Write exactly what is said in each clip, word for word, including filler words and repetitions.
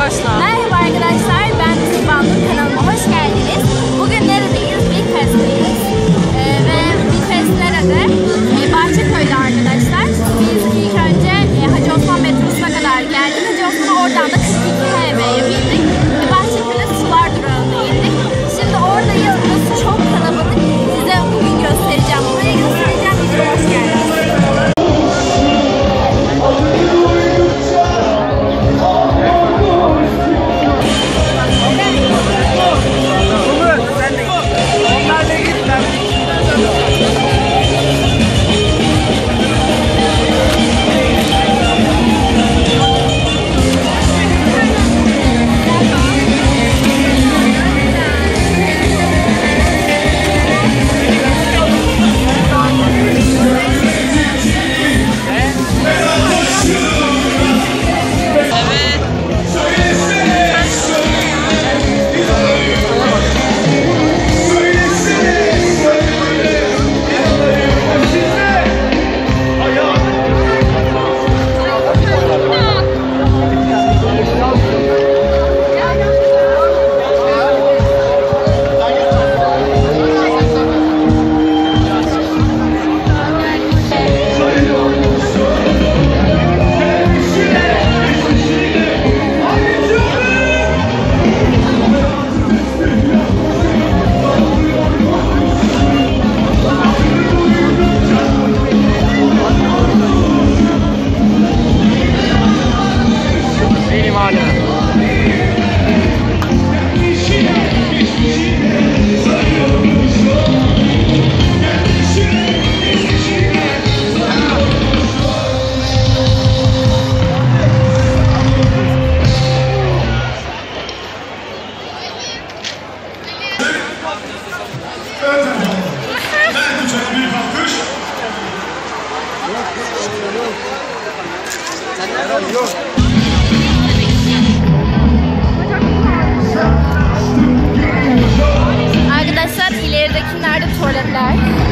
başla. Merhaba arkadaşlar, ben Sıvanlı kanalıma hoş geldiniz. Bugün neredeyiz? Bilfest'teyiz. Ee, ve Bilfest nerede? Ee, Bahçeköy'de arkadaşlar. Biz ilk önce e, Hacı Osman metrosuna kadar geldik. Hacı Osman'a oradan da kırk iki H V'ye bindik. Ve Bahçeköy'de sular durağına indik. Şimdi oradayız. Burası çok kalabalık. Size bugün göstereceğim. Burayı göstereceğim. Videoya hoş geldiniz. Arkadaşlar ileridekilerde tuvaletler.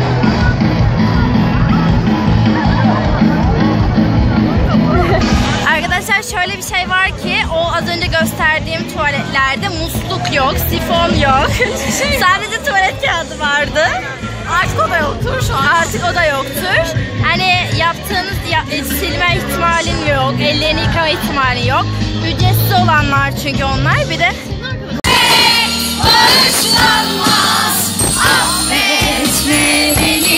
Arkadaşlar şöyle bir şey var ki o az önce gösterdiğim tuvaletlerde musluk yok, sifon yok. Sadece tuvalet kağıdı vardı. Artık o da yoktur şu an. Artık o da yoktur. Hani yaptığınız ya, e, silme ihtimalin yok, ellerini yıkama ihtimali yok. Ücretsiz olanlar çünkü onlar. Bir de bağışlanmaz, affetme beni.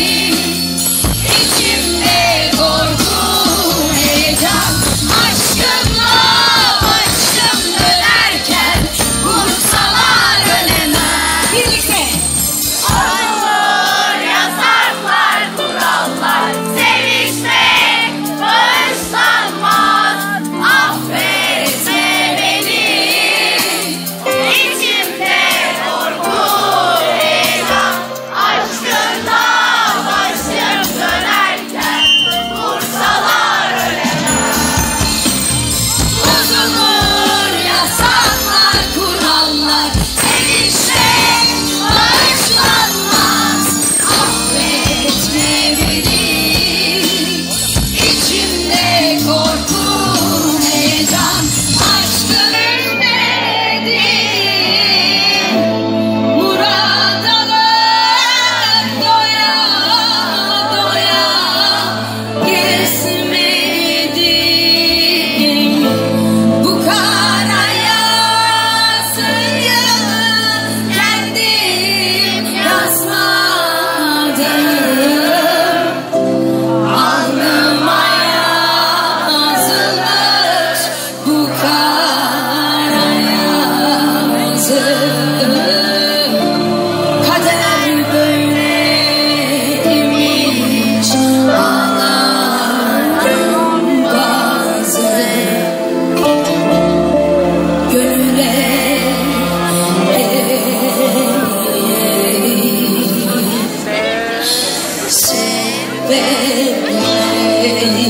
İçimde korku, heyecan, aşkınla başım dönerken vursalar ölemem. Birlikte. Olur yasaklar, kurallar, sevişmek bağışlanmaz, affetme beni. İçimde korku, heyecan, aşkınla başım dönerken vursalar ölemem. Bozulur yasaklar, kurallar, sevişmek bağışlanmaz, affetme beni. İçimde korku, heyecan, aşkın ölmedim. Murad alır doya doya, gezmedim. Bu kara yazıyı kendim yazmadım. Alnıma yazılmış bu kara yazı. Kader böyleymiş, ağlarım bazen. Gönüle eğri sebepleri.